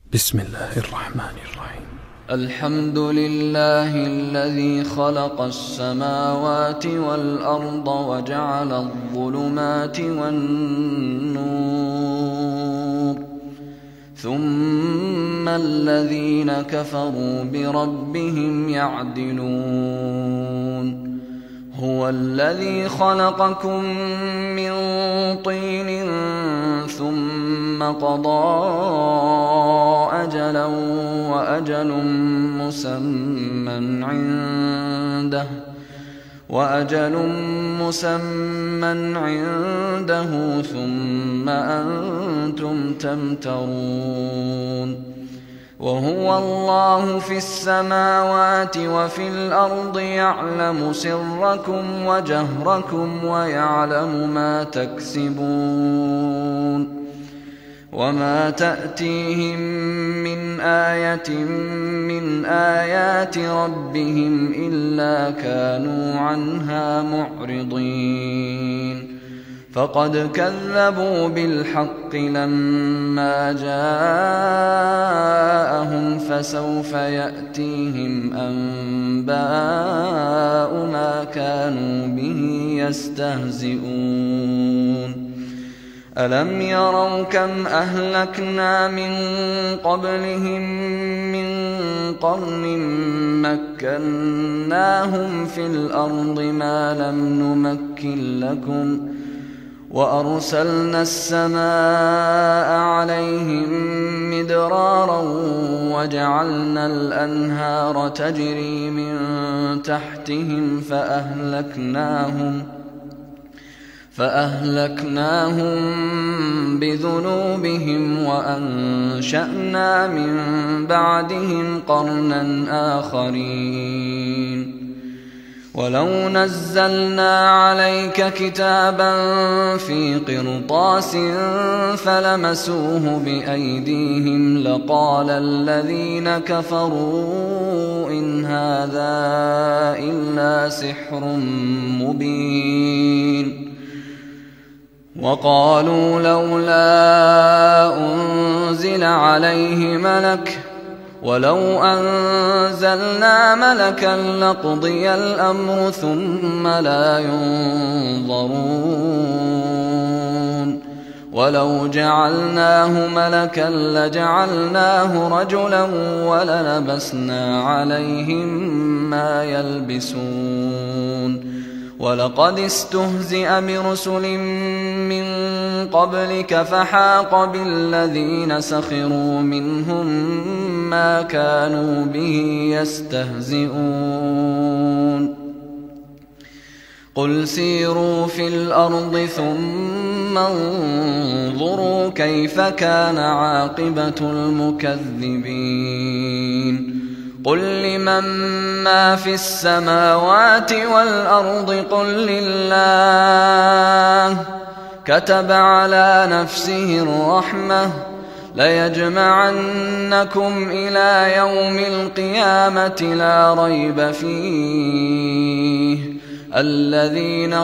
بسم الله الرحمن الرحيم. الحمد لله الذي خلق السماوات والأرض وجعل الظلمات والنور، ثم الذين كفروا بربهم يعدلون. هو الذي خلقكم من طين ثم قضى أجلا وأجل مسمى عنده ثم أنتم تمترون. وهو الله في السماوات وفي الأرض يعلم سركم وجهركم ويعلم ما تكسبون. وما تأتيهم من آية من آيات ربهم إلا كانوا عنها معرضين. فقد كذبوا بالحق لما جاءهم، فسوف يأتيهم أنباء ما كانوا به يستهزئون. ألم يروا كم أهلكنا من قبلهم من قرن مكناهم في الأرض ما لم نمكن لكم، وأرسلنا السماء عليهم مدرارا وجعلنا الأنهار تجري من تحتهم فأهلكناهم بذنوبهم وأنشأنا من بعدهم قرنا آخرين. ولو نزلنا عليك كتابا في قرطاس فلمسوه بأيديهم لقال الذين كفروا إن هذا إلا سحر مبين. وقالوا لولا أنزل عليه ملك، ولو أنزلنا ملكا لقضي الأمر ثم لا ينظرون. ولو جعلناه ملكا لجعلناه رجلا وللبسنا عليهم ما يلبسون. ولقد استهزئ برسل من قبلك فحاق بالذين سخروا منهم ما كانوا به يستهزئون. قل سيروا في الأرض ثم انظروا كيف كان عاقبة المكذبين. قل لمن ما في السماوات والأرض قل لله، كتب على نفسه الرحمة ليجمعنكم إلى يوم القيامة لا ريب فيه. الذين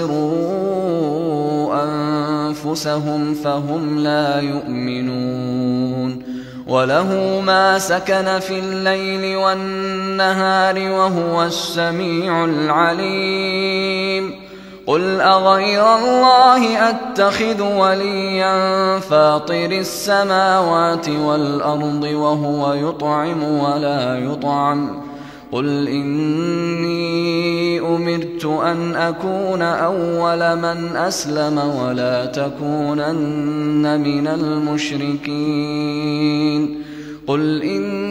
خسروا أنفسهم فهم لا يؤمنون. وله ما سكن في الليل والنهار وهو السميع العليم. قل أغير الله أتخذ وليا فاطر السماوات والأرض وهو يطعم ولا يطعم. قل إني أمرت أن أكون أول من أسلم ولا تكونن من المشركين. قل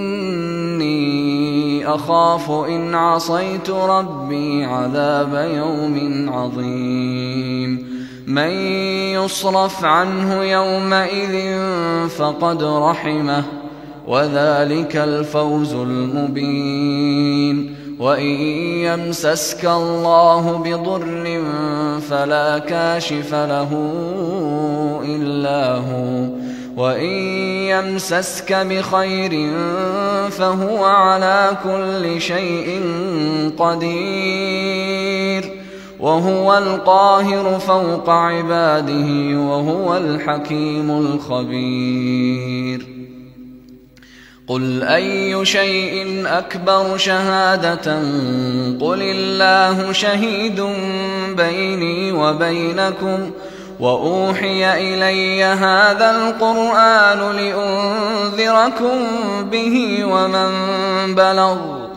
إني أخاف إن عصيت ربي عذاب يوم عظيم. من يصرف عنه يومئذ فقد رحمه وذلك الفوز المبين. وإن يمسسك الله بضر فلا كاشف له إلا هو، وإن يمسسك بخير فهو على كل شيء قدير. وهو القاهر فوق عباده وهو الحكيم الخبير. قل أي شيء أكبر شهادة قل الله شهيد بيني وبينكم وأوحي إلي هذا القرآن لأنذركم به ومن بلغ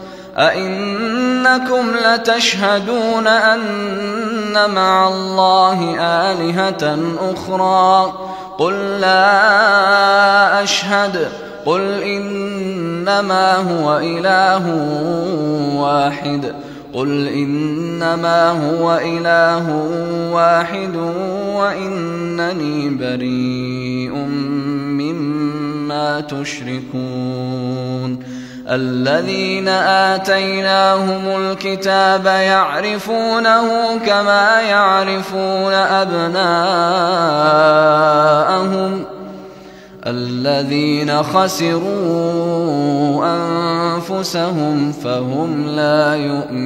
أئنكم لتشهدون أن مع الله آلهة أخرى قل لا أشهد قل إنما هو إله واحد وإنني بريء مما تشركون الذين آتيناهم الكتاب يعرفونه كما يعرفون أبناءهم الذين خسروا أنفسهم فهم لا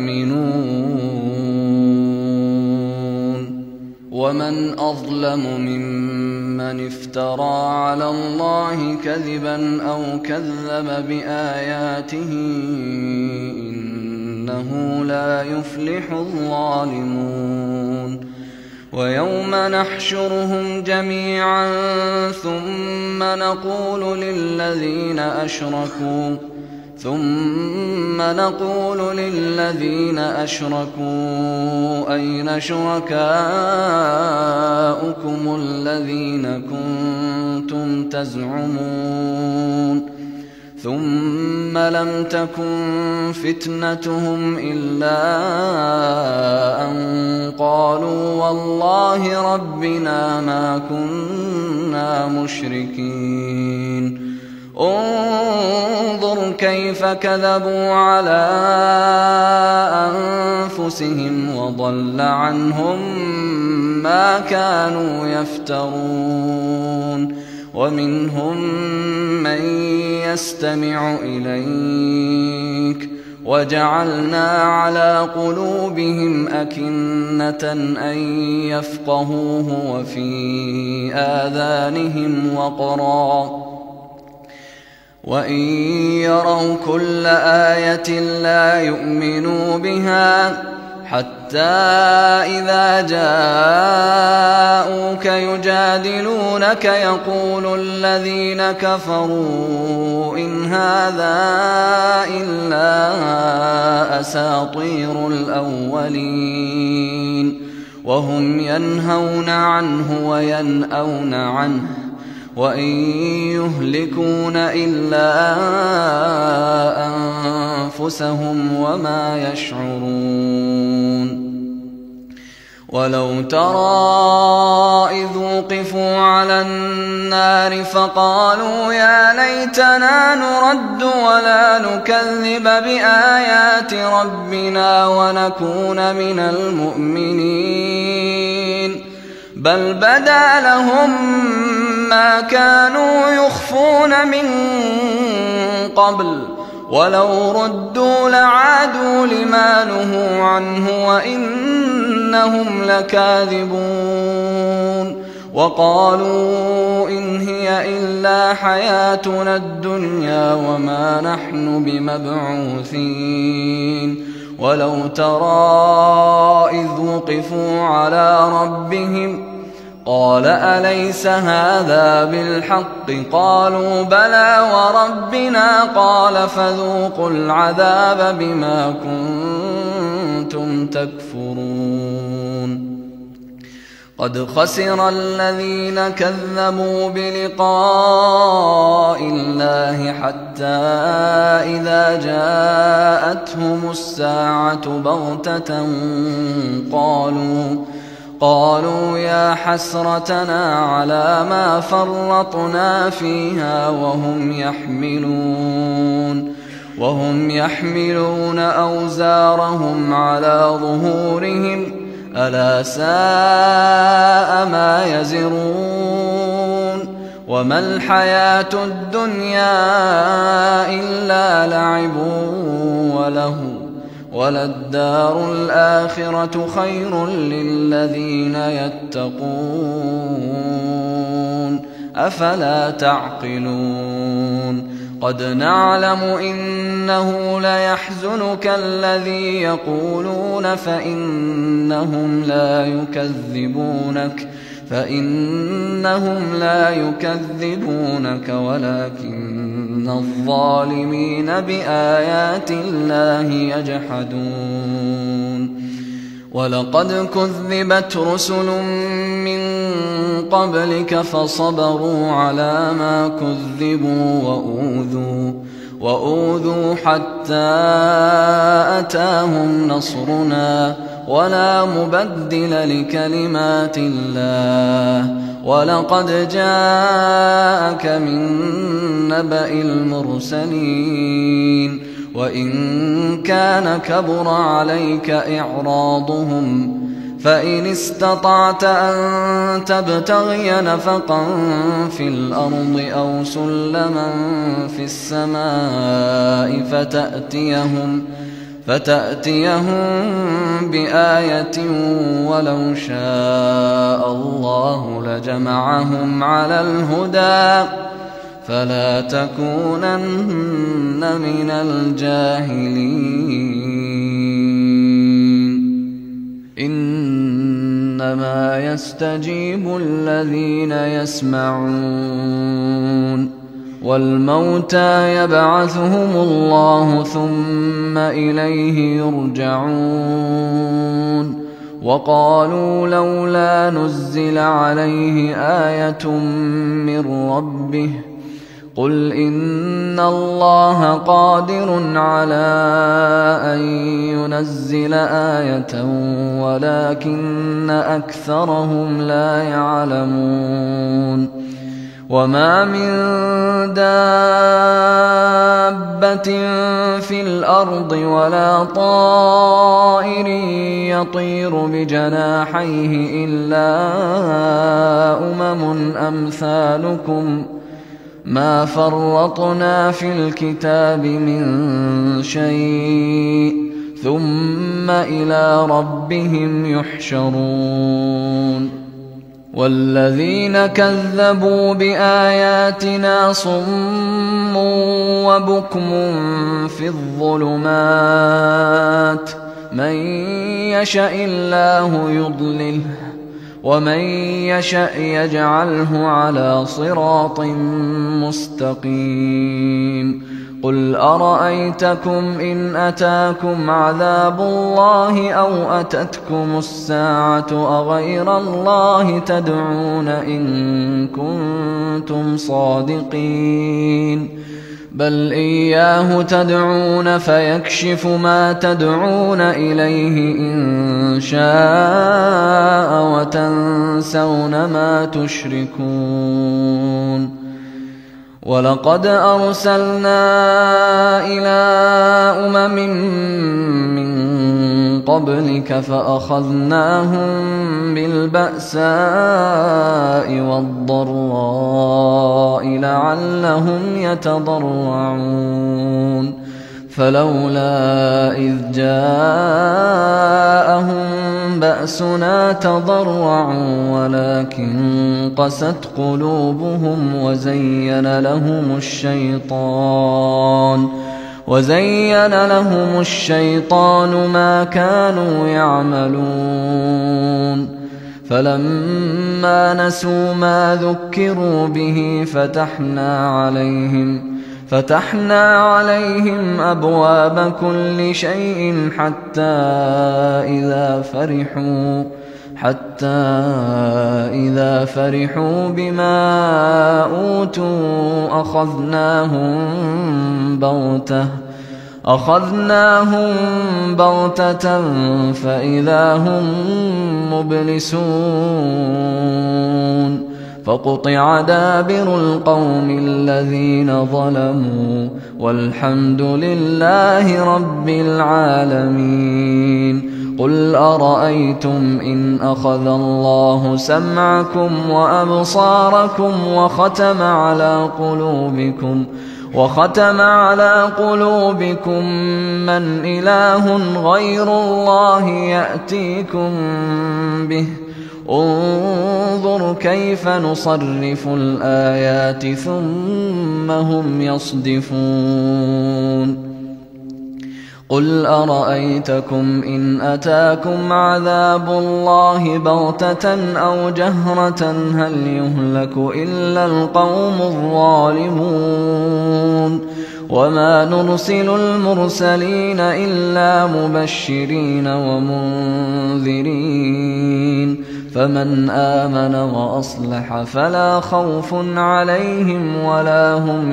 يؤمنون ومن أظلم ممن افترى على الله كذبا أو كذب بآياته إنه لا يفلح الظالمون ويوم نحشرهم جميعا ثم نقول للذين أشركوا أين شركاؤكم الذين كنتم تزعمون ثم لم تكن فتنتهم إلا أن قالوا والله ربنا ما كنا مشركين انظر كيف كذبوا على أنفسهم وضل عنهم ما كانوا يفترون ومنهم من يستمع إليك وجعلنا على قلوبهم أكنة أن يفقهوه وفي آذانهم وقرا وإن يروا كل آية لا يؤمنوا بها حتى إذا جاءوك يجادلونك يقول الذين كفروا إن هذا إلا أساطير الأولين وهم ينهون عنه وينأون عنه وإن يهلكون إلا أنفسهم وما يشعرون ولو ترى إذ وقفوا على النار فقالوا يا ليتنا نرد ولا نكذب بآيات ربنا ونكون من المؤمنين بل بدا لهم ما كانوا يخفون من قبل ولو ردوا لعادوا لما نهوا عنه وإنهم لكاذبون وقالوا إن هي إلا حياتنا الدنيا وما نحن بمبعوثين ولو ترى إذ وقفوا على ربهم قال أليس هذا بالحق قالوا بلى وربنا قال فذوقوا العذاب بما كنتم تكفرون قد خسر الذين كذبوا بلقاء الله حتى إذا جاءتهم الساعة بغتة قالوا يا حسرتنا على ما فرطنا فيها وهم يحملون أوزارهم على ظهورهم ألا ساء ما يزرون وما الحياة الدنيا إلا لعب ولهو وللدار الآخرة خير للذين يتقون أفلا تعقلون قد نعلم إنه ليحزنك الذي يقولون فإنهم لا يكذبونك ولكن الظالمين بآيات الله يجحدون ولقد كذبت رسل من قبلك فصبروا على ما كذبوا وأوذوا حتى أتاهم نصرنا ولا مبدل لكلمات الله ولقد جاءك من نبأ المرسلين وإن كان كبر عليك إعراضهم فإن استطعت أن تبتغي نفقا في الأرض أو سلما في السماء فتأتيهم بآية ولو شاء الله لجمعهم على الهدى فلا تكونن من الجاهلين إنما يستجيب الذين يسمعون والموتى يبعثهم الله ثم إليه يرجعون وقالوا لولا نزل عليه آية من ربه قل إن الله قادر على أن ينزل آية ولكن أكثرهم لا يعلمون وما من دابة في الأرض ولا طائر يطير بجناحيه إلا أمثالكم ما فرطنا في الكتاب من شيء ثم إلى ربهم يحشرون والذين كذبوا بآياتنا صم وبكم في الظلمات من يشاء الله يضلله ومن يشاء يجعله على صراط مستقيم قل أرأيتكم إن أتاكم عذاب الله أو أتتكم الساعة أغير الله تدعون إن كنتم صادقين بل إياه تدعون فيكشف ما تدعون إليه إن شاء وتنسون ما تشركون ولقد أرسلنا إلى من قبلك فأخذناهم بالبأساء والضراء لعلهم يتضرعون فلولا إذ جاءهم بأسنا تضرعوا ولكن قست قلوبهم وزين لهم الشيطان ما كانوا يعملون فلما نسوا ما ذكروا به فتحنا عليهم أبواب كل شيء حتى إذا فرحوا بما أوتوا أخذناهم بغتة فإذا هم مبلسون فقطع دابر القوم الذين ظلموا والحمد لله رب العالمين قل أرأيتم إن أخذ الله سمعكم وأبصاركم وختم على قلوبكم من إله غير الله يأتيكم به انظر كيف نصرف الآيات ثم هم يصدفون قل أرأيتكم إن أتاكم عذاب الله بغتة أو جهرة هل يهلك إلا القوم الظالمون وما نرسل المرسلين إلا مبشرين ومنذرين فمن آمن وأصلح فلا خوف عليهم ولا هم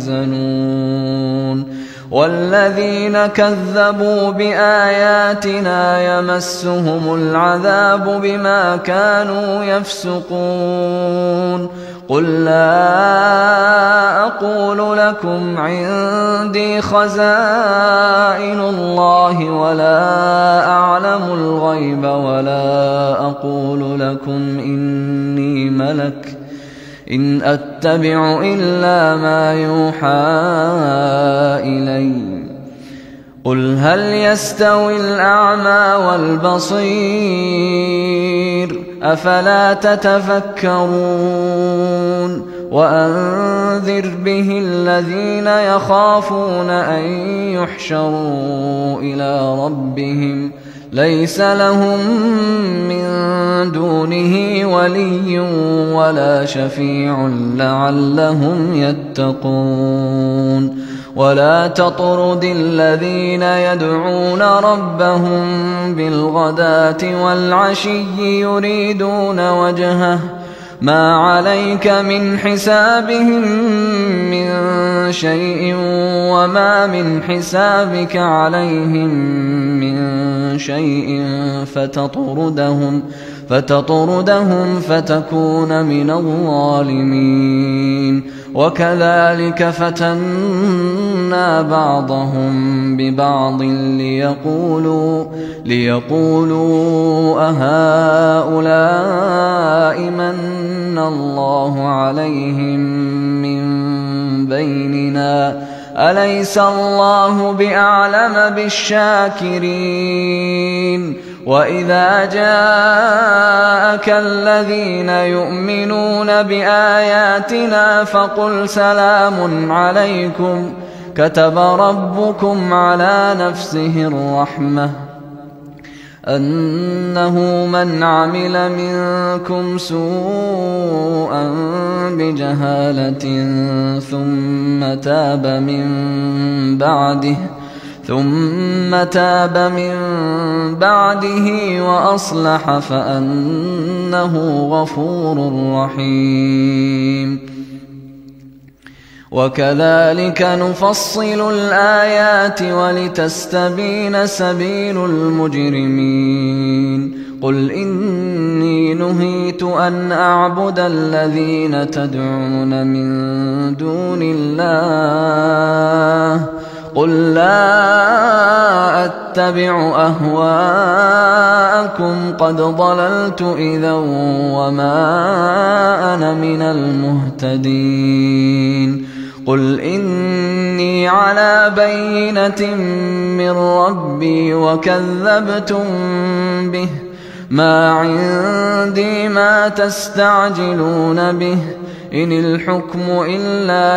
يحزنون والذين كذبوا بآياتنا يمسهم العذاب بما كانوا يفسقون قل لا أقول لكم عندي خزائن الله ولا أعلم الغيب ولا أقول لكم إني ملك إن أتبع إلا ما يوحى إلي قل هل يستوي الأعمى والبصير أفلا تتفكرون وأنذر به الذين يخافون أن يحشروا إلى ربهم ليس لهم من دونه ولي ولا شفيع لعلهم يتقون ولا تطرد الذين يدعون ربهم بالغداة والعشي يريدون وجهه ما عليك من حسابهم من شيء وما من حسابك عليهم من شيء فتطردهم فتكون من الظالمين وكذلك فتنا بعضهم ببعض ليقولوا أهؤلاء من الله عليهم من بيننا أليس الله بأعلم بالشاكرين وإذا جاءك الذين يؤمنون بآياتنا فقل سلام عليكم كتب ربكم على نفسه الرحمة أنه من عمل منكم سوءا بجهالة ثم تاب من بعده وأصلح فأنه غفور رحيم وكذلك نفصل الآيات ولتستبين سبيل المجرمين قل إني نهيت أن أعبد الذين تدعون من دون الله قل لا أتبع أهواءكم قد ضللت إذا وما أنا من المهتدين قل إني على بينة من ربي وكذبتم به ما عندي ما تستعجلون به إن الحكم إلا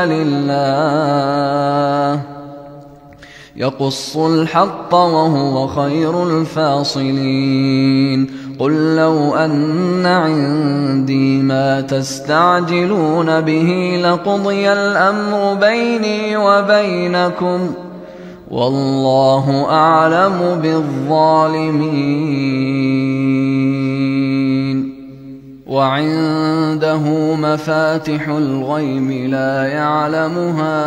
لله يقص الحق وهو خير الفاصلين قل لو أن عندي ما تستعجلون به لقضي الأمر بيني وبينكم والله أعلم بالظالمين وعنده مفاتح الغيب لا يعلمها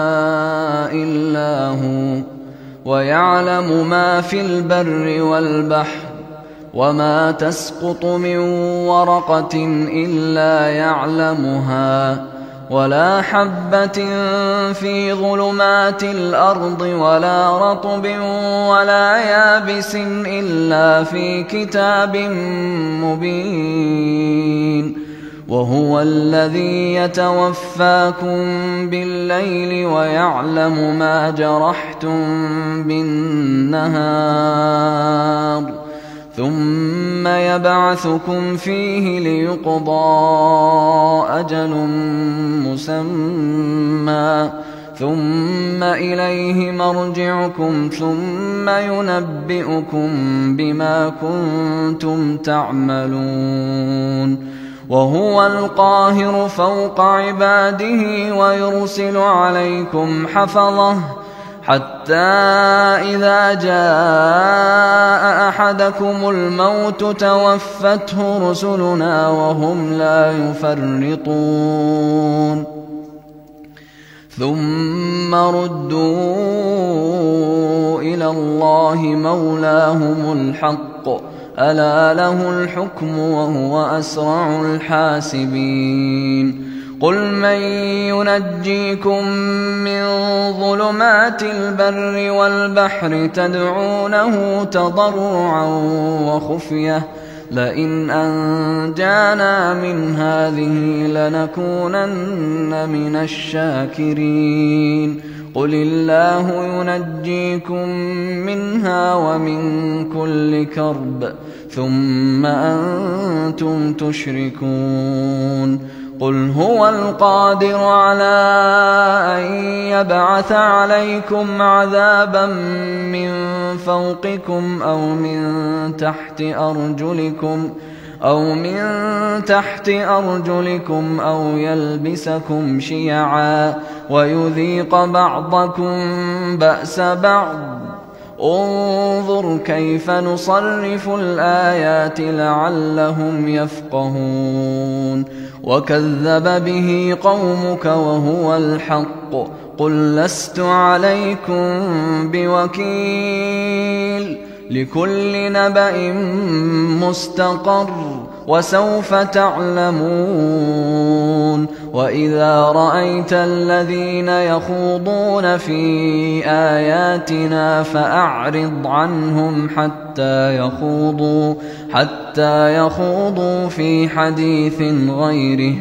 إلا هو ويعلم ما في البر والبحر وما تسقط من ورقة إلا يعلمها ولا حبة في ظلمات الأرض ولا رطب ولا يابس إلا في كتاب مبين وهو الذي يتوفاكم بالليل ويعلم ما جرحتم بالنهار ثم يبعثكم فيه ليقضى أجل مسمى ثم إليه مرجعكم ثم ينبئكم بما كنتم تعملون وهو القاهر فوق عباده ويرسل عليكم حفظه حتى إذا جاء أحدكم الموت توفته رسلنا وهم لا يفرطون ثم ردوا إلى الله مولاهم الحق ألا له الحكم وهو أسرع الحاسبين قل من ينجيكم من ظلمات البر والبحر تدعونه تضرعا وخفية لئن أنجانا من هذه لنكونن من الشاكرين قل الله ينجيكم منها ومن كل كرب ثم أنتم تشركون قل هو القادر على أن يبعث عليكم عذابا من فوقكم أو من تحت أرجلكم أو يلبسكم شيعا ويذيق بعضكم بأس بعض انظر كيف نصرف الآيات لعلهم يفقهون وكذب به قومك وهو الحق قل لست عليكم بوكيل لكل نبأ مستقر وسوف تعلمون وإذا رأيت الذين يخوضون في آياتنا فأعرض عنهم حتى يخوضوا في حديث غيره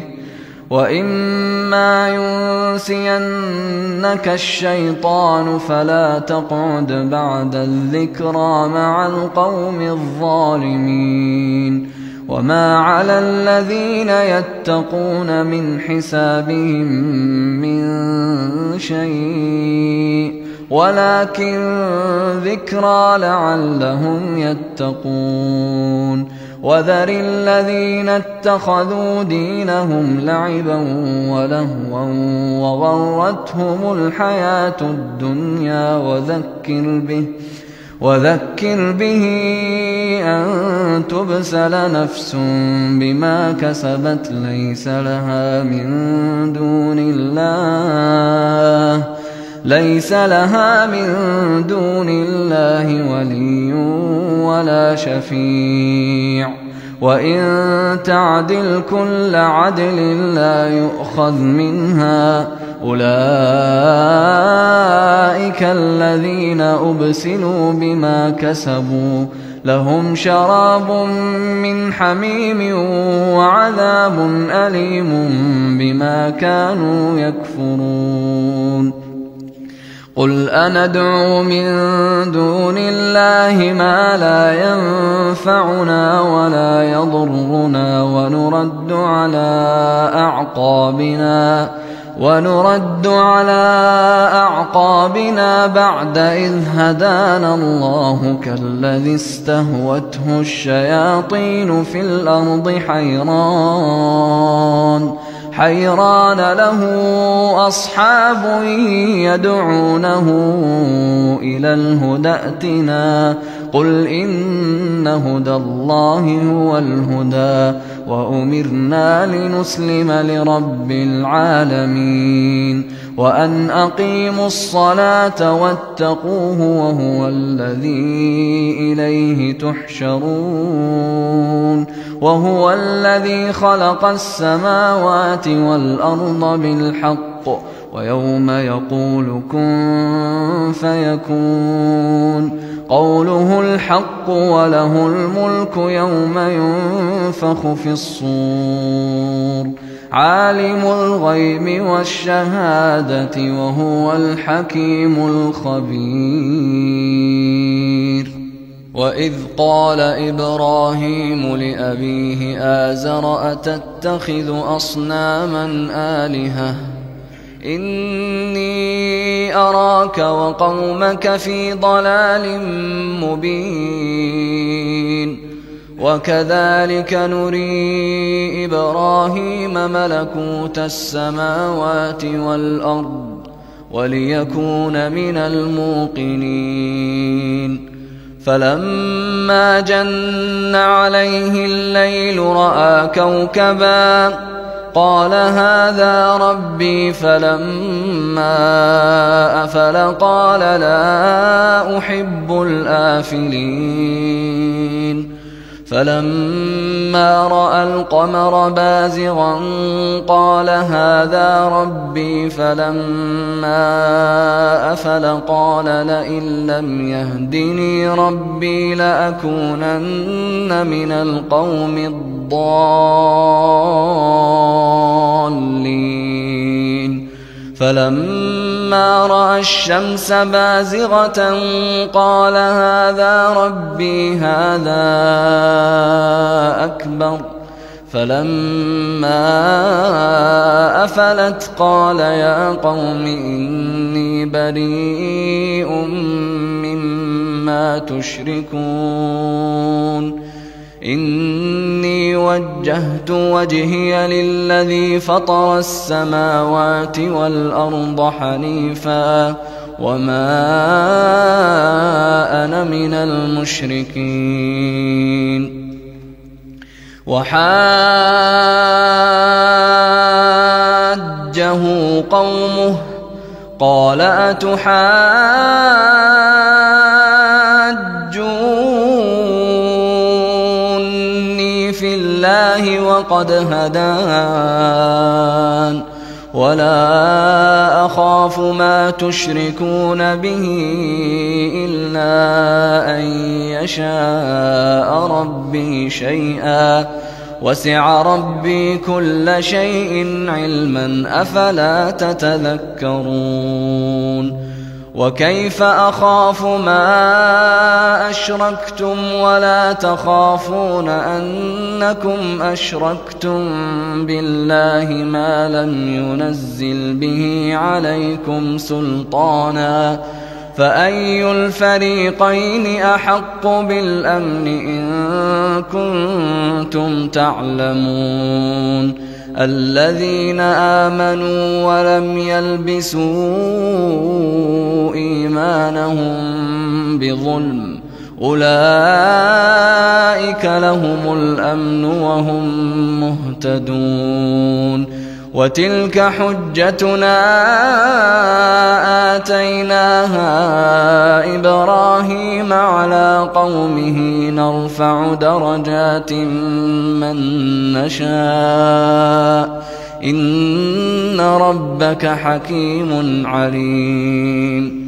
وإما ينسينك الشيطان فلا تقعد بعد الذكرى مع القوم الظالمين وما على الذين يتقون من حسابهم من شيء ولكن ذكرى لعلهم يتقون وذر الذين اتخذوا دينهم لعبا ولهوا وغرتهم الحياة الدنيا وذكر به أن تبسل نفس بما كسبت ليس لها من دون الله ولي ولا شفيع وإن تعدل كل عدل لا يؤخذ منها أولئك الذين أبسلوا بما كسبوا لهم شراب من حميم وعذاب أليم بما كانوا يكفرون قل أندعو من دون الله ما لا ينفعنا ولا يضرنا ونرد على أعقابنا بعد إذ هدانا الله كالذي استهوته الشياطين في الأرض حيران له أصحاب يدعونه إلى الهدى ائتنا قل إن هدى الله هو الهدى وأمرنا لنسلم لرب العالمين وأن أقيموا الصلاة واتقوه وهو الذي إليه تحشرون وهو الذي خلق السماوات والأرض بالحق ويوم يقول كن فيكون قوله الحق وله الملك يوم ينفخ في الصور عالم الغيب والشهادة وهو الحكيم الخبير وإذ قال إبراهيم لأبيه آزر أتتخذ أصناما آلهة إني أراك وقومك في ضلال مبين وكذلك نري إبراهيم ملكوت السماوات والأرض وليكون من الموقنين فلما جن عليه الليل رأى كوكبا قال هذا ربي فلما أفل قال لا أحب الآفلين فلما رأى القمر بازغا قال هذا ربي فلما أفل قال لئن لم يهدني ربي لأكونن من القوم الضالين فلما رأى الشمس بازغة قال هذا ربي هذا أكبر فلما أفلت قال يا قوم إني بريء مما تشركون إني وجهت وجهي للذي فطر السماوات والأرض حنيفا وما أنا من المشركين وحاجه قومه قال أتحاجوني في الله وقد هدان ولا أخاف ما تشركون به إلا أن يشاء ربي شيئا وسع ربي كل شيء علما أفلا تتذكرون وكيف أخاف ما أشركتم ولا تخافون أنكم أشركتم بالله ما لم ينزل به عليكم سلطانا فأي الفريقين أحق بالأمن إن كنتم تعلمون الذين آمنوا ولم يلبسوا إيمانهم بظلم أولئك لهم الأمن وهم مهتدون وتلك حجتنا آتيناها إبراهيم على قومه نرفع درجات من نشاء إن ربك حكيم عليم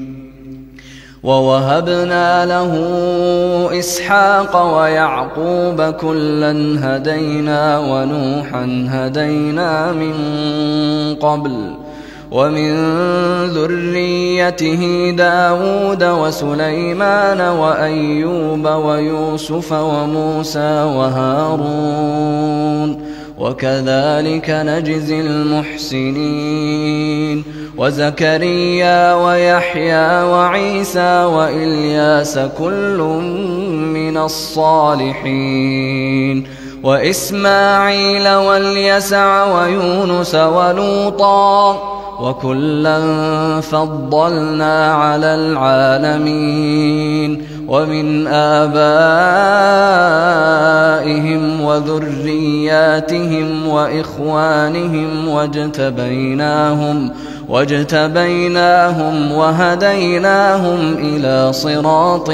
ووهبنا له إسحاق ويعقوب كلا هدينا ونوحا هدينا من قبل ومن ذريته داود وسليمان وأيوب ويوسف وموسى وهارون وكذلك نجزي المحسنين وزكريا ويحيى وعيسى وإلياس كل من الصالحين وإسماعيل واليسع ويونس ولوطا وكلا فضلنا على العالمين ومن آبائهم وذرياتهم وإخوانهم واجتبيناهم وهديناهم إلى صراط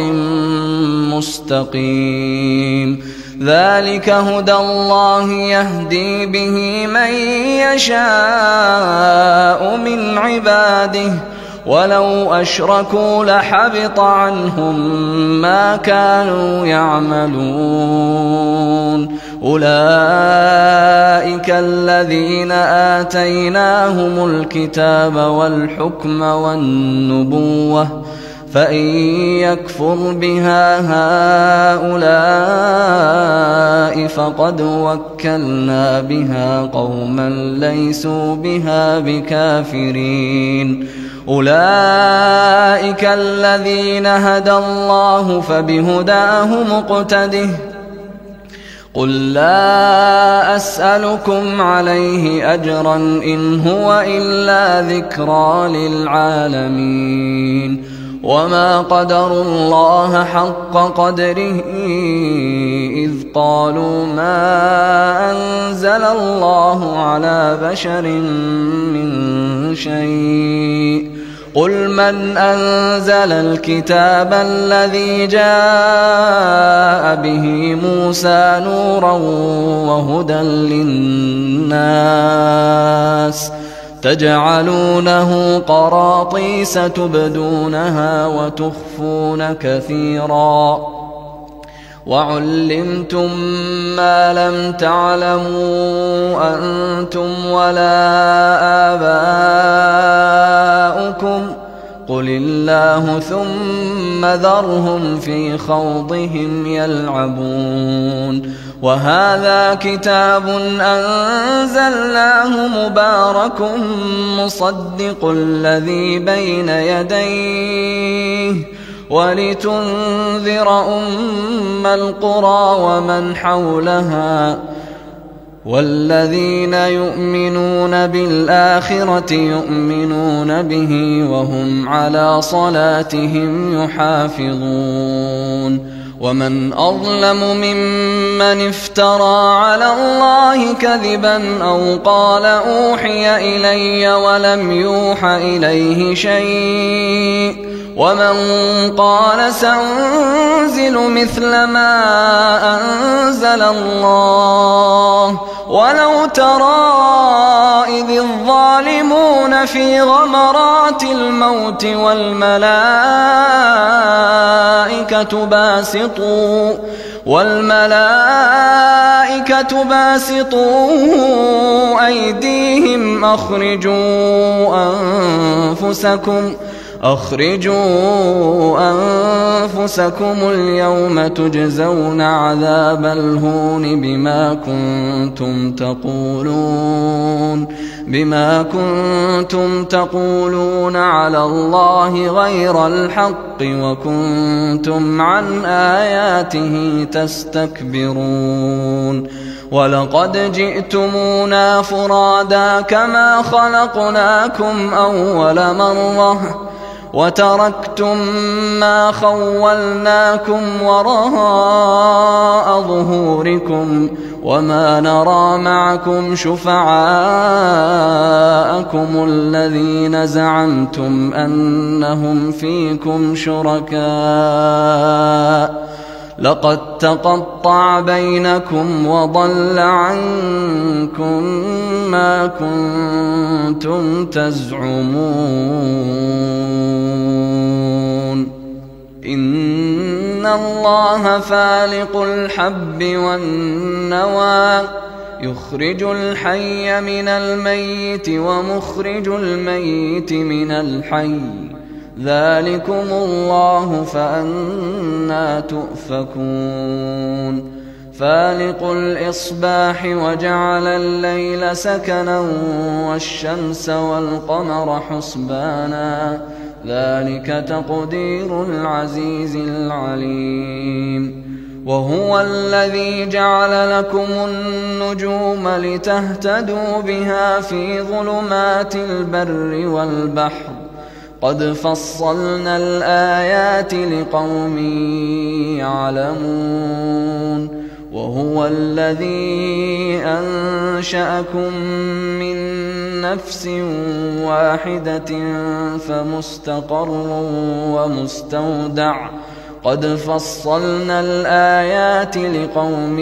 مستقيم ذلك هدى الله يهدي به من يشاء من عباده ولو أشركوا لحبط عنهم ما كانوا يعملون أولئك الذين آتيناهم الكتاب والحكم والنبوة فإن يكفر بها هؤلاء فقد وكلنا بها قوما ليسوا بها بكافرين. أولئك الذين هدى الله فبهداه مقتده. قل لا أسألكم عليه أجرا إن هو إلا ذكرى للعالمين. وما قدروا الله حق قدره إذ قالوا ما أنزل الله على بشر من شيء. قل من أنزل الكتاب الذي جاء به موسى نورا وهدى للناس تجعلونه قراطيس تبدونها وتخفون كثيرا وعلمتم ما لم تعلموا أنتم ولا آباؤكم قل الله ثم ذرهم في خوضهم يلعبون. وهذا كتاب أنزلناه مبارك مصدق الذي بين يديه ولتنذر أم القرى ومن حولها والذين يؤمنون بالآخرة يؤمنون به وهم على صلاتهم يحافظون. ومن أظلم ممن افترى على الله كذبا أو قال أوحي إلي ولم يوح إليه شيء ومن قال سأنزل مثل ما أنزل الله. ولو ترى إذ الظالمون في غمرات الموت والملائكة باسطوا أيديهم أخرجوا أنفسكم اليوم تجزون عذاب الهون بما كنتم تقولون على الله غير الحق وكنتم عن آياته تستكبرون. ولقد جئتمونا فرادا كما خلقناكم أول مرة وتركتم ما خولناكم وراء ظهوركم وما نرى معكم شفعاءكم الذين زعمتم أنهم فيكم شركاء لقد تقطع بينكم وضل عنكم ما كنتم تزعمون. إن الله فالق الحب والنوى يخرج الحي من الميت ومخرج الميت من الحي ذلكم الله فأنى تؤفكون. فالق الإصباح وجعل الليل سكنا والشمس والقمر حسبانا ذلك تقدير العزيز العليم. وهو الذي جعل لكم النجوم لتهتدوا بها في ظلمات البر والبحر قد فصلنا الآيات لقوم يعلمون. وهو الذي أنشأكم من نفس واحدة فمستقر ومستودع قد فصلنا الآيات لقوم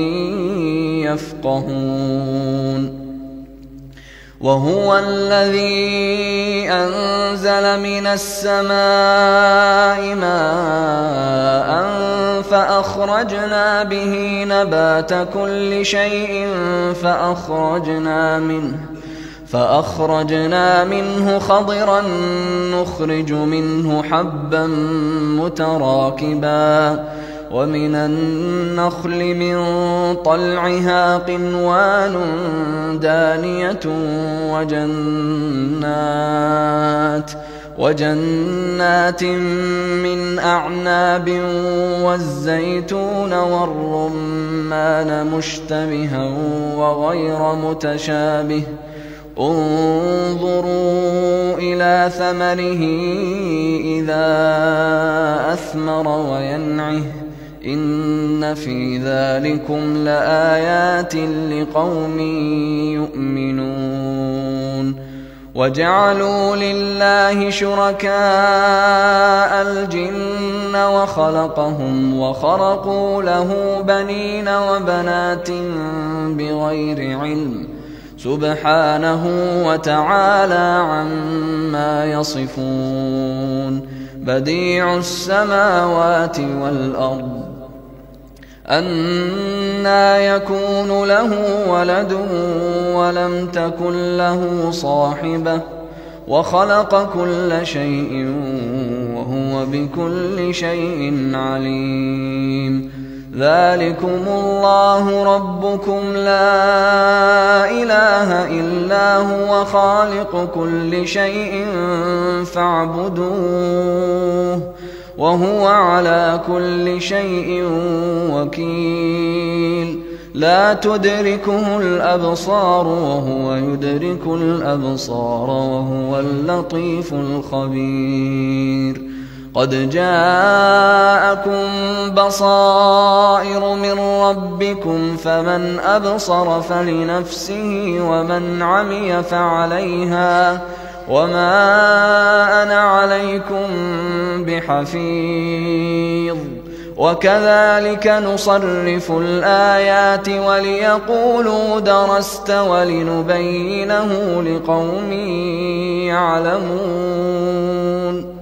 يفقهون. وهو الذي أنزل من السماء ماء فأخرجنا فأخرجنا منه خضرا نخرج منه حبا متراكبا ومن النخل من طلعها قنوان دانية وجنات من أعناب والزيتون والرمان مشتبها وغير متشابه انظروا إلى ثمره إذا أثمر وينعه إن في ذلكم لآيات لقوم يؤمنون وجعلوا لله شركاء الجن وخلقهم وخرقوا له بنين وبنات بغير علم سبحانه وتعالى عما يصفون بديع السماوات والأرض أنى يكون له ولد ولم تكن له صاحبة وخلق كل شيء وهو بكل شيء عليم ذلكم الله ربكم لا إله إلا هو خالق كل شيء فاعبدوه وهو على كل شيء وكيل لا تدركه الأبصار وهو يدرك الأبصار وهو اللطيف الخبير قد جاءكم بصائر من ربكم فمن أبصر فلنفسه ومن عمي فعليها وما أنا عليكم بحفيظ وكذلك نصرف الآيات وليقولوا درست ولنبينه لقوم يعلمون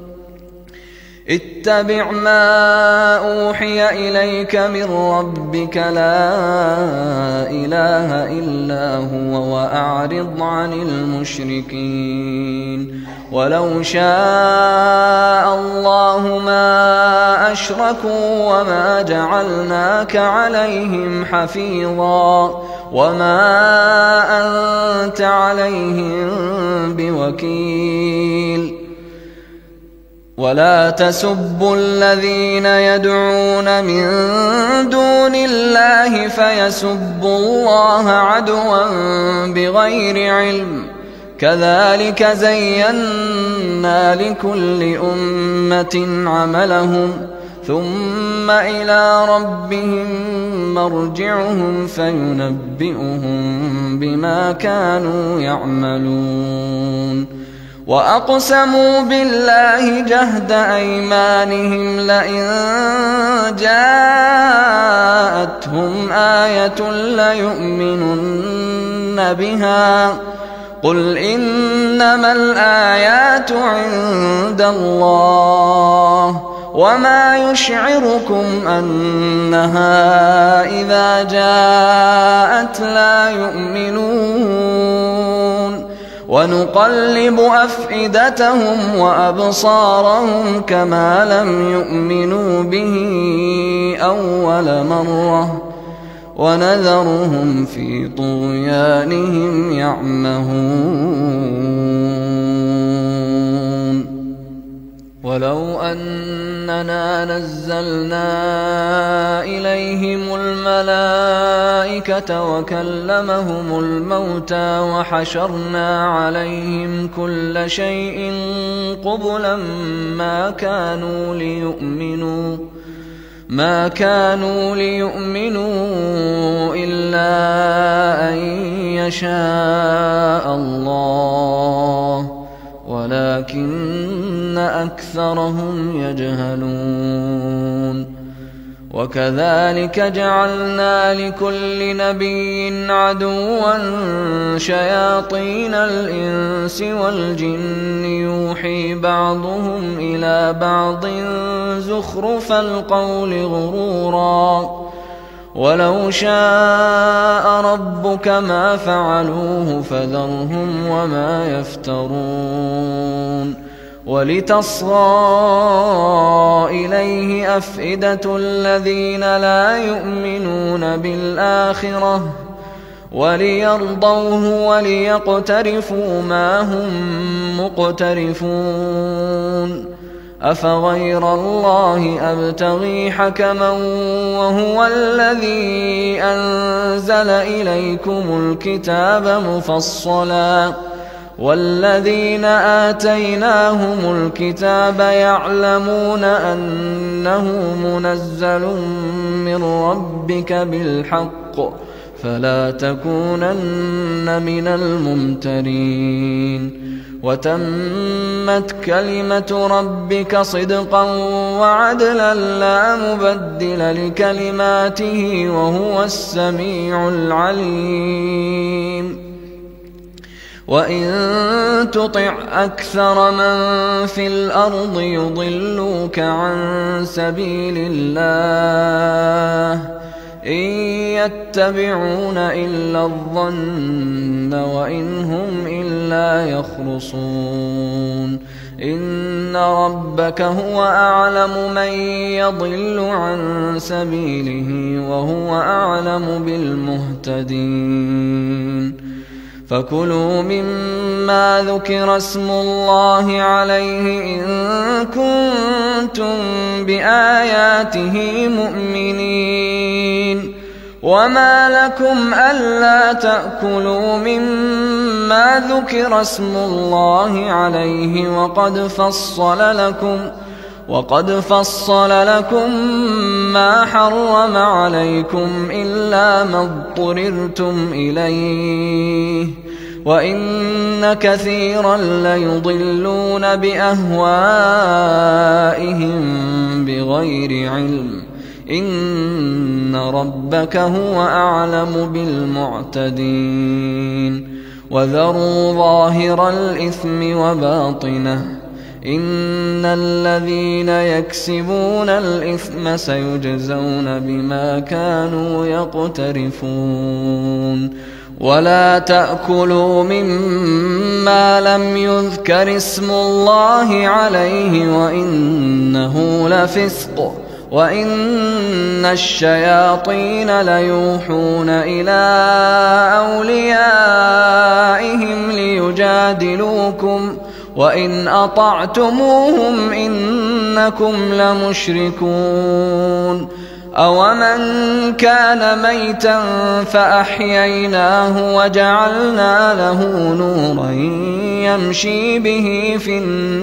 اتبع ما أوحي إليك من ربك لا إله إلا هو وأعرض عن المشركين ولو شاء الله ما أشركوا وما جعلناك عليهم حفيظا وما أنت عليهم بوكيل ولا تسبوا الذين يدعون من دون الله فيسبوا الله عدوا بغير علم كذلك زينا لكل أمة عملهم ثم إلى ربهم مرجعهم فينبئهم بما كانوا يعملون وأقسموا بالله جهد أيمانهم لئن جاءتهم آية ليؤمنن بها قل إنما الآيات عند الله وما يشعركم أنها إذا جاءت لا يؤمنون ونقلب أفئدتهم وأبصارهم كما لم يؤمنوا به أول مرة ونذرهم في طغيانهم يعمهون ولو أننا نزلنا إليهم الملائكة وكلمهم الموتى وحشرنا عليهم كل شيء قبلا ما كانوا ليؤمنوا إلا أن يشاء الله ولكن أكثرهم يجهلون وكذلك جعلنا لكل نبي عدوا شياطين الإنس والجن يوحي بعضهم إلى بعض زخرف القول غرورا ولو شاء ربك ما فعلوه فذرهم وما يفترون ولتصغى إليه أفئدة الذين لا يؤمنون بالآخرة وليرضوه وليقترفوا ما هم مقترفون أفغير الله أبتغي حكما وهو الذي أنزل إليكم الكتاب مفصلا والذين آتيناهم الكتاب يعلمون أنه منزل من ربك بالحق فلا تكونن من الممترين وتمت كلمة ربك صدقا وعدلا لا مبدل لكلماته وهو السميع العليم وإن تطع أكثر من في الأرض يضلوك عن سبيل الله إن يتبعون إلا الظن وإن هم إلا يخرصون إن ربك هو أعلم من يضل عن سبيله وهو أعلم بالمهتدين فكلوا مما ذكر اسم الله عليه إن كنتم بآياته مؤمنين وما لكم ألا تأكلوا مما ذكر اسم الله عليه وقد فصل لكم ما حرم عليكم إلا ما اضطررتم إليه وإن كثيرا ليضلون بأهوائهم بغير علم إن ربك هو أعلم بالمعتدين وذروا ظاهر الإثم وباطنه إن الذين يكسبون الإثم سيجزون بما كانوا يقترفون ولا تأكلوا مما لم يذكر اسم الله عليه وإنه لفسق وإن الشياطين ليوحون إلى أوليائهم ليجادلوكم وإن أطعتموهم إنكم لمشركون أومن كان ميتا فأحييناه وجعلنا له نورا يمشي به في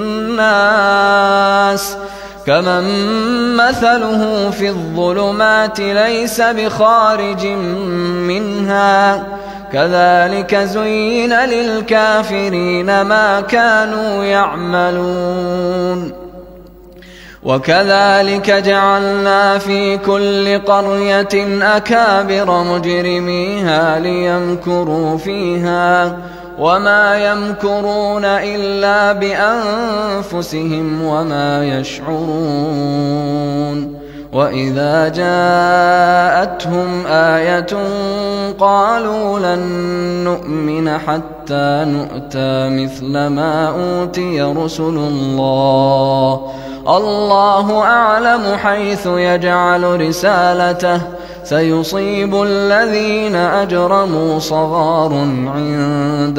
الناس كمن مثله في الظلمات ليس بخارج منها كذلك زين للكافرين ما كانوا يعملون وكذلك جعلنا في كل قرية أكابر مجرميها ليمكروا فيها وما يمكرون إلا بأنفسهم وما يشعرون وإذا جاءتهم آية قالوا لن نؤمن حتى نؤتى مثل ما أوتي رسل الله أعلم حيث يجعل رسالته سيصيب الذين أجرموا صغار عند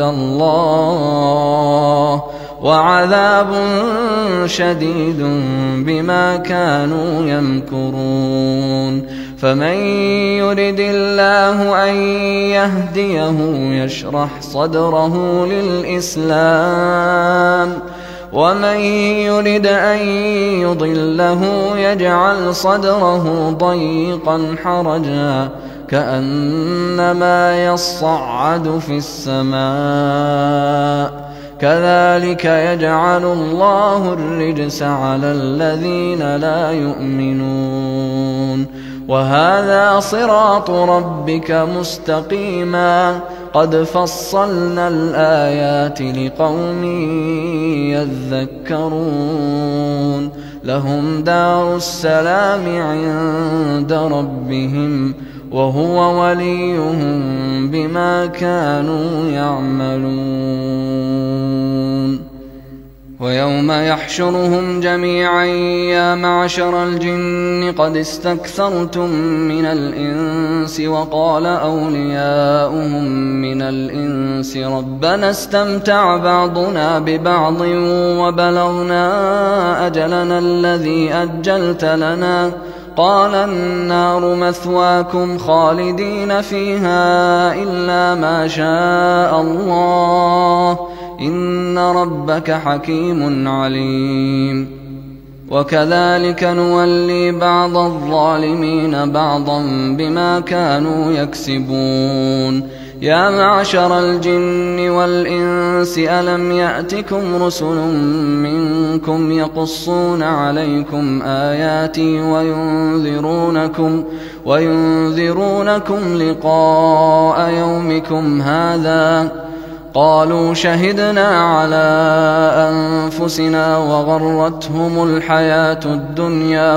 الله وعذاب شديد بما كانوا يمكرون فمن يرد الله أن يهديه يشرح صدره للإسلام ومن يرد أن يضله يجعل صدره ضيقا حرجا كأنما يصعد في السماء كذلك يجعل الله الرجس على الذين لا يؤمنون وهذا صراط ربك مستقيما قد فصلنا الآيات لقوم يذكرون لهم دار السلام عند ربهم وهو وليهم بما كانوا يعملون. ويوم يحشرهم جميعا يا معشر الجن قد استكثرتم من الإنس وقال أولياؤهم من الإنس ربنا استمتع بعضنا ببعض وبلغنا أجلنا الذي أجلت لنا قال النار مثواكم خالدين فيها إلا ما شاء الله إن ربك حكيم عليم. وكذلك نولي بعض الظالمين بعضا بما كانوا يكسبون. يا معشر الجن والإنس ألم يأتكم رسل منكم يقصون عليكم آياتي وينذرونكم لقاء يومكم هذا قالوا شهدنا على أنفسنا وغرتهم الحياة الدنيا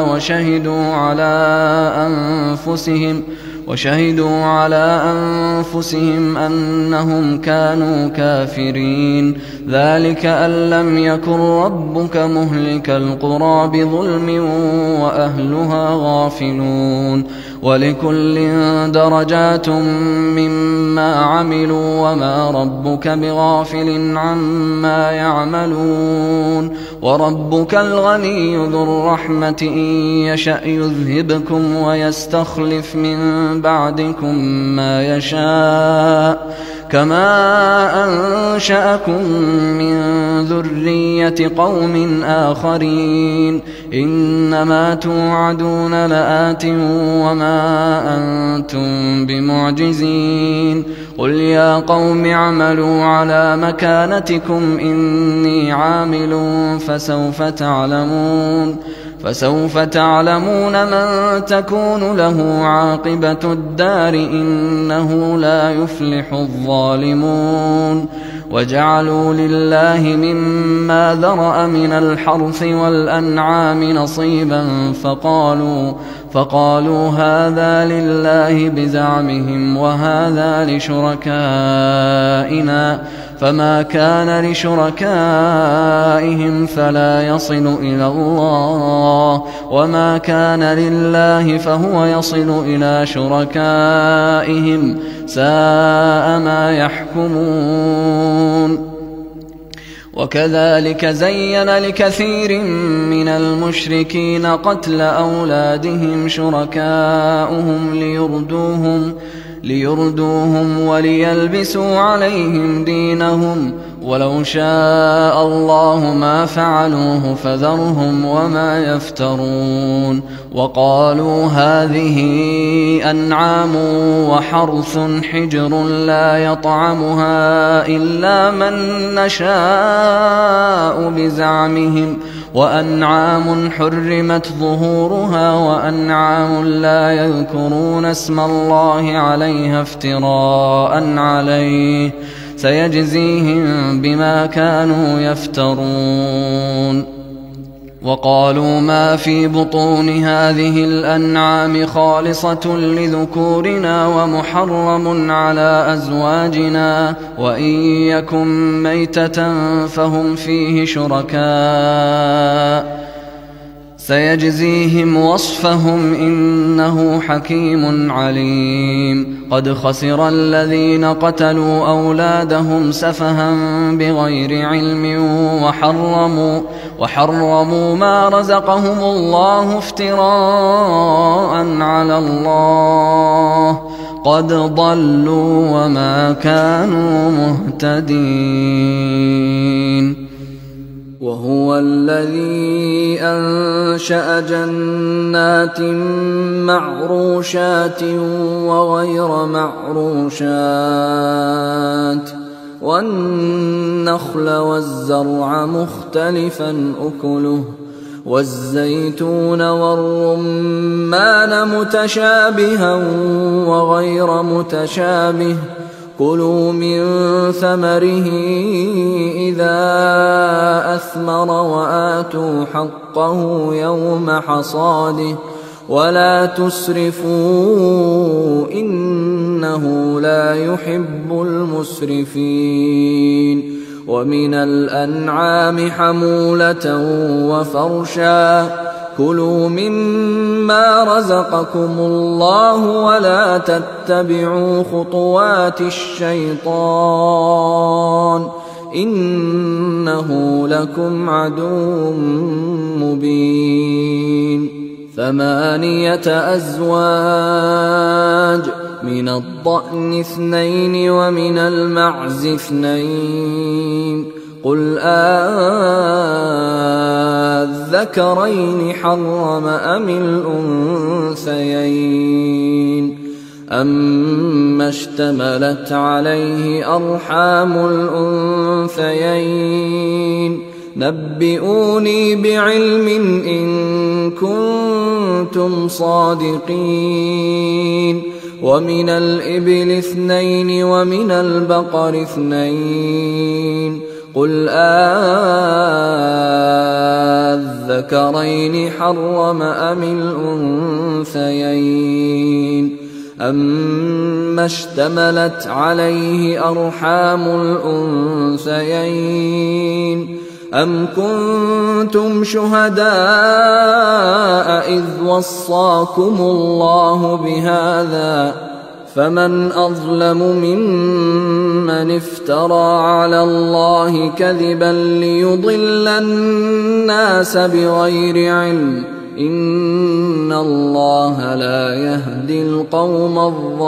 وشهدوا على أنفسهم أنهم كانوا كافرين. ذلك أن لم يكن ربك مهلك القرى بظلم وأهلها غافلون. ولكل درجات مما عملوا وما ربك بغافل عما يعملون. وربك الغني ذو الرحمة إن يشأ يذهبكم ويستخلف من بعدكم ما يشاء كما أنشأكم من ذرية قوم آخرين. إنما توعدون لآت وما أنتم بمعجزين. قل يا قوم اعملوا على مكانتكم إني عامل فسوف تعلمون من تكون له عاقبة الدار إنه لا يفلح الظالمون. وجعلوا لله مما ذرأ من الحرث والأنعام نصيبا فقالوا هذا لله بزعمهم وهذا لشركائنا فما كان لشركائهم فلا يصل إلى الله وما كان لله فهو يصل إلى شركائهم ساء ما يحكمون. وكذلك زين لكثير من المشركين قتل أولادهم شركاؤهم ليردوهم وليلبسوا عليهم دينهم ولو شاء الله ما فعلوه فذرهم وما يفترون. وقالوا هذه أنعام وحرث حجر لا يطعمها إلا من نشاء بزعمهم وأنعام حرمت ظهورها وأنعام لا يذكرون اسم الله عليها افتراء عليه سيجزيهم بما كانوا يفترون. وقالوا ما في بطون هذه الأنعام خالصة لذكورنا ومحرم على أزواجنا وإن يكن ميتة فهم فيه شركاء سيجزيهم وصفهم إنه حكيم عليم. قد خسر الذين قتلوا أولادهم سفها بغير علم وحرموا ما رزقهم الله افتراء على الله قد ضلوا وما كانوا مهتدين. وهو الذي أنشأ جنات معروشات وغير معروشات والنخل والزرع مختلفا أكله والزيتون والرمان متشابها وغير متشابه كلوا من ثمره إذا أثمر وآتوا حقه يوم حصاده ولا تسرفوا إنه لا يحب المسرفين ومن الأنعام حمولة وفرشا كلوا مما رزقكم الله ولا تتبعوا خطوات الشيطان إنه لكم عدو مبين 8 أزواج من الضأن 2 ومن المعز 2 قل أذكرين حرم أم الأنثيين أما اشتملت عليه أرحام الأنثيين نبئوني بعلم إن كنتم صادقين ومن الإبل 2 ومن البقر 2 قل أذكرين حرم أم الأنثيين أما اشتملت عليه أرحام الأنثيين أم كنتم شهداء إذ وصاكم الله بهذا فمن أظلم ممن افترى على الله كذبا ليضل الناس بغير علم إن الله لا يهدي القوم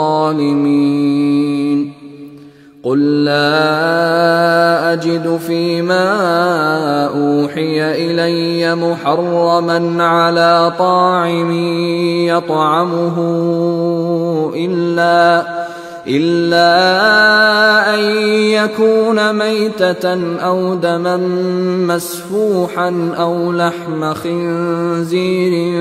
الظالمين قل لا أجد فيما أوحي إلي محرما على طاعم يطعمه إلا أن يكون ميتة أو دما مسفوحا أو لحم خنزير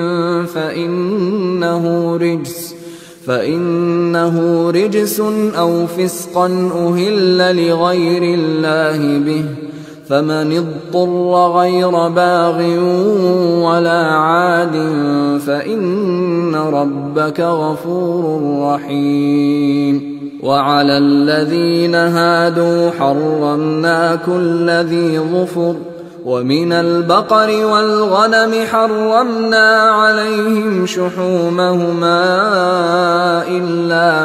فإنه رجس أو فسقا أهل لغير الله به فمن اضطر غير باغ ولا عاد فإن ربك غفور رحيم وعلى الذين هادوا حرمنا كل ذي ظفر ومن البقر والغنم حرمنا عليهم شحومهما إلا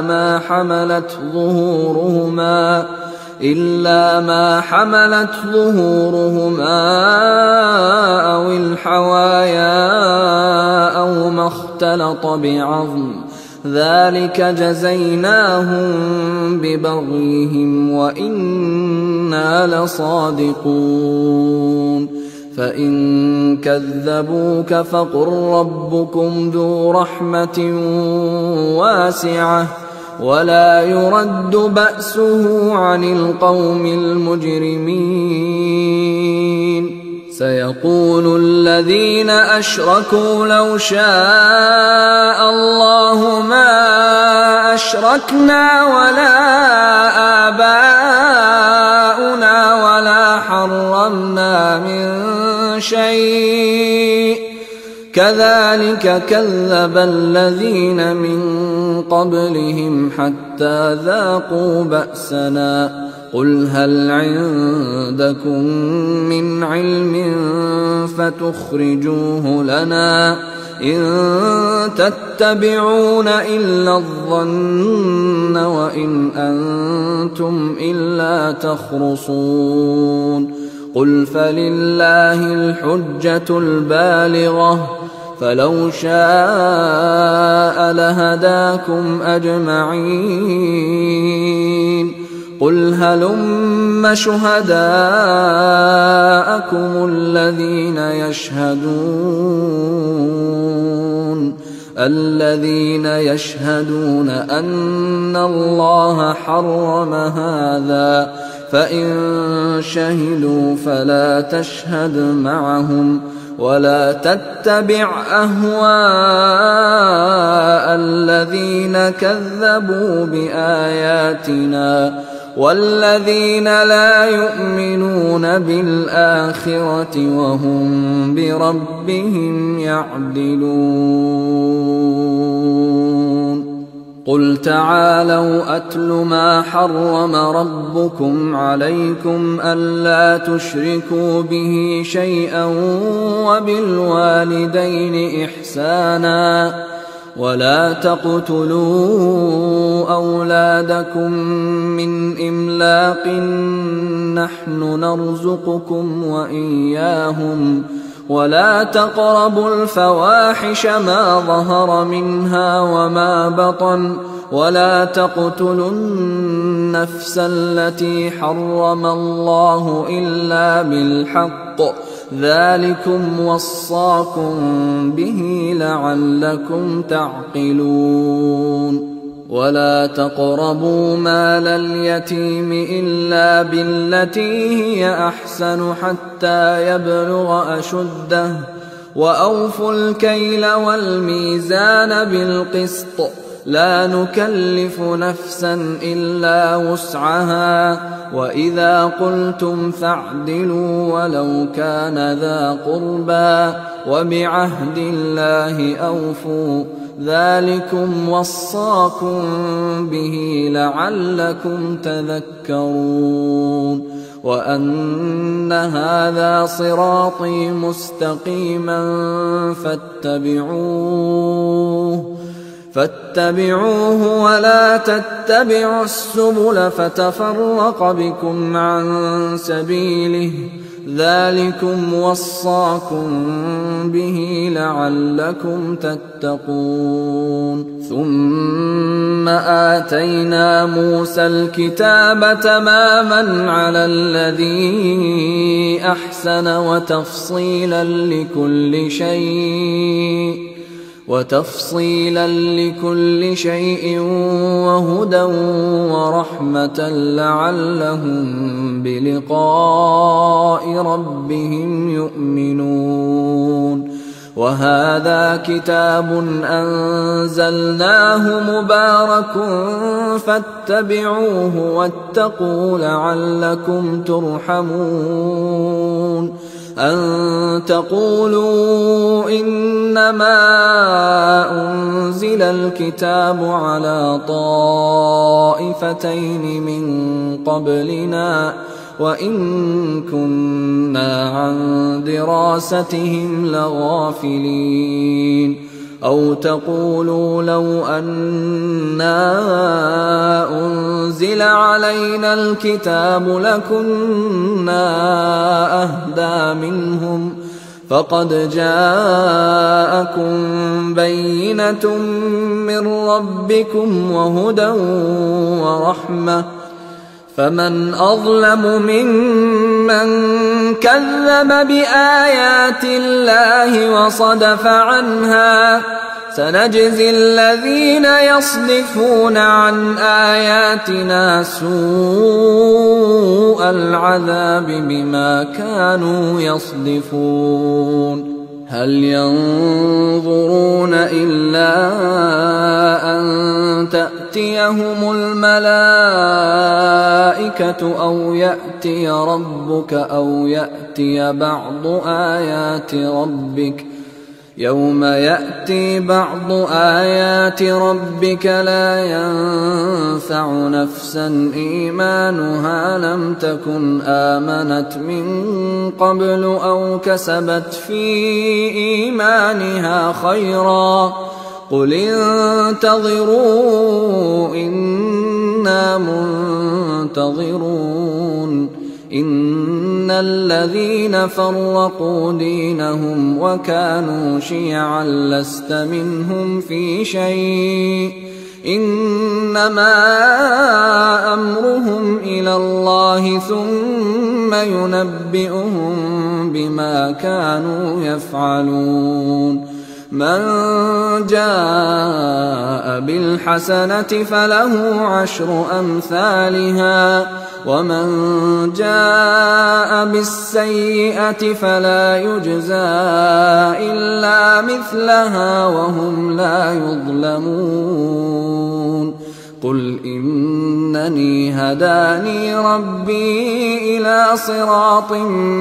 ما حملت ظهورهما أو الحوايا أو ما اختلط بعظم ذلك جزيناهم ببغيهم وإنا لصادقون فإن كذبوك فقل ربكم ذو رحمة واسعة ولا يرد بأسه عن القوم المجرمين سيقول الذين أشركوا لو شاء الله ما أشركنا ولا آباؤنا ولا حرمنا من شيء كذلك كذب الذين من قبلهم حتى ذاقوا بأسنا قل هل عندكم من علم فتخرجوه لنا إن تتبعون إلا الظن وإن أنتم إلا تخرصون قل فلله الحجة البالغة فلو شاء لهداكم أجمعين قل هلم شهداءكم الذين يشهدون أن الله حرم هذا فإن شهدوا فلا تشهد معهم ولا تتبع أهواء الذين كذبوا بآياتنا والذين لا يؤمنون بالآخرة وهم بربهم يعدلون قل تعالوا أتل ما حرم ربكم عليكم ألا تشركوا به شيئا وبالوالدين إحسانا ولا تقتلوا أولادكم من إملاق نحن نرزقكم وإياهم ولا تقربوا الفواحش ما ظهر منها وما بطن ولا تقتلوا النفس التي حرم الله إلا بالحق ذلكم وصاكم به لعلكم تعقلون ولا تقربوا مال اليتيم إلا بالتي هي أحسن حتى يبلغ أشده وأوفوا الكيل والميزان بالقسط لا نكلف نفسا إلا وسعها وإذا قلتم فاعدلوا ولو كان ذا قربى وبعهد الله أوفوا ذلكم وصاكم به لعلكم تذكرون وأن هذا صراطي مستقيما فاتبعوه ولا تتبعوا السبل فتفرق بكم عن سبيله ذلكم وصاكم به لعلكم تتقون ثم آتينا موسى الكتاب تماما على الذي أحسن وتفصيلا لكل شيء وهدى ورحمة لعلهم بلقاء ربهم يؤمنون وهذا كتاب أنزلناه مبارك فاتبعوه واتقوا لعلكم ترحمون أن تقولوا إنما أنزل الكتاب على طائفتين من قبلنا وإن كنا عن دراستهم لغافلين أو تقولوا لو أنا أنزل علينا الكتاب لكنا أهدى منهم فقد جاءكم بينة من ربكم وهدى ورحمة فمن أظلم ممن كذب بآيات الله وصدف عنها سنجزي الذين يصدفون عن آياتنا سوء العذاب بما كانوا يصدفون هل ينظرون إلا أن تأتيهم الملائكة أو يأتي ربك أو يأتي بعض آيات ربك يوم يأتي بعض آيات ربك لا ينفع نفسا إيمانها لم تكن آمنت من قبل أو كسبت في إيمانها خيرا قل انتظروا إنا منتظرون إن الذين فرقوا دينهم وكانوا شيعا لست منهم في شيء إنما أمرهم إلى الله ثم ينبئهم بما كانوا يفعلون من جاء بالحسنة فله عشر أمثالها ومن جاء بالسيئة فلا يجزى إلا مثلها وهم لا يظلمون قل إنني هداني ربي إلى صراط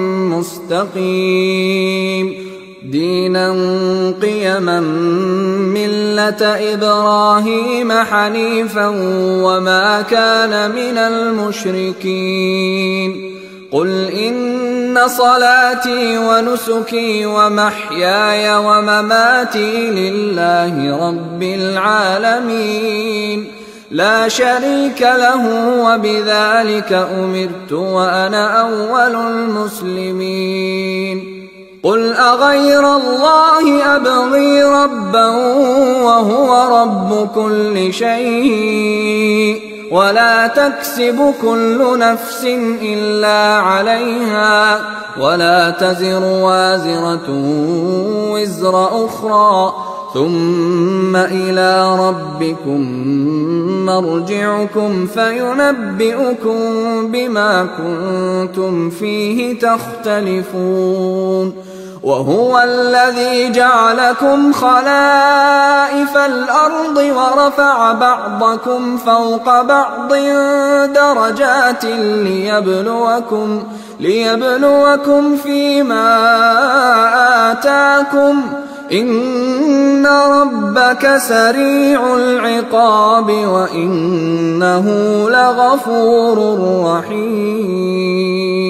مستقيم دينا قيما ملة إبراهيم حنيفا وما كان من المشركين قل إن صلاتي ونسكي ومحياي ومماتي لله رب العالمين لا شريك له وبذلك أمرت وأنا أول المسلمين قل أغير الله أبغي ربا وهو رب كل شيء ولا تكسب كل نفس إلا عليها ولا تزر وازرة وزر أخرى ثم إلى ربكم مرجعكم فينبئكم بما كنتم فيه تختلفون وهو الذي جعلكم خلائف الأرض ورفع بعضكم فوق بعض درجات ليبلوكم فيما آتاكم إن ربك سريع العقاب وإنه لغفور رحيم